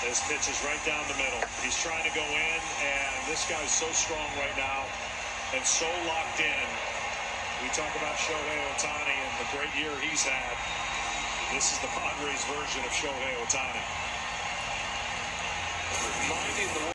This pitch is right down the middle. He's trying to go in, and this guy's so strong right now and so locked in. We talk about Shohei Ohtani and the great year he's had. This is the Padres version of Shohei Ohtani. Reminding the